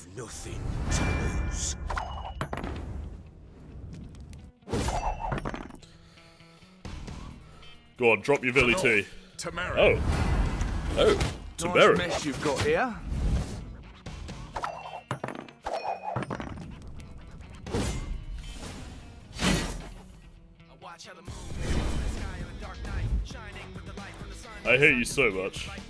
nothing to lose. Go on, drop your Billy T. Tamara. Oh, Nice mess you've got here. I hate you so much.